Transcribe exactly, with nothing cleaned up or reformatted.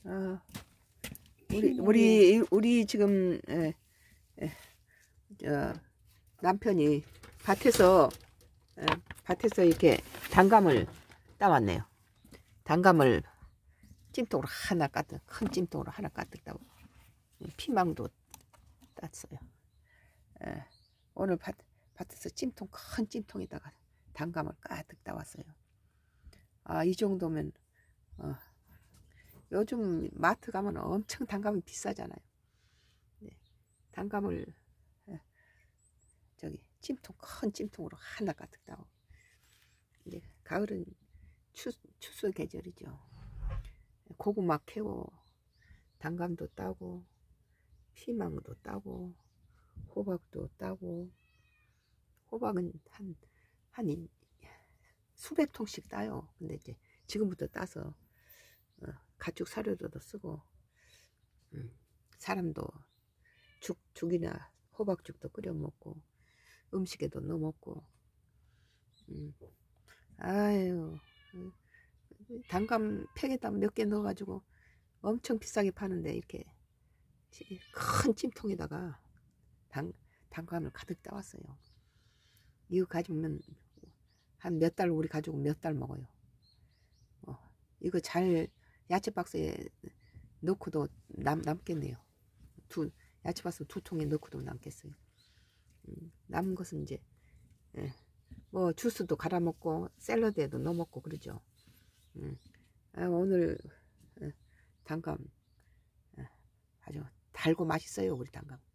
아, 우리 우리 우리 지금 에, 에, 저, 남편이 밭에서 에, 밭에서 이렇게 단감을 따왔네요. 단감을 찜통으로 하나 가득, 큰 찜통으로 하나 가득 따고 피망도 땄어요. 에, 오늘 밭, 밭에서 찜통, 큰 찜통에다가 단감을 가득 따왔어요. 아, 이 정도면 어, 요즘 마트 가면 엄청 단감이 비싸잖아요. 네, 단감을 에, 저기 찜통, 큰 찜통으로 하나 가득 따고 이제 가을은 추, 추수 계절이죠. 고구마 캐고 단감도 따고 피망도 따고 호박도 따고 호박은 한, 한 수백 통씩 따요. 근데 이제 지금부터 따서 어, 가축 사료로도 쓰고 음, 사람도 죽, 죽이나 호박죽도 끓여 먹고 음식에도 넣어 먹고 음. 아유 단감 팩에다 몇 개 넣어가지고 엄청 비싸게 파는데 이렇게 큰 찜통에다가 단, 단감을 가득 따왔어요. 이거 가지면 한 몇 달 우리 가지고 몇 달 먹어요. 어, 이거 잘 야채 박스에 넣고도 남, 남겠네요. 두 야채 박스 두 통에 넣고도 남겠어요. 음, 남은 것은 이제 예, 뭐 주스도 갈아 먹고 샐러드에도 넣어 먹고 그러죠. 음, 아, 오늘 예, 단감 예, 아주 달고 맛있어요 우리 단감.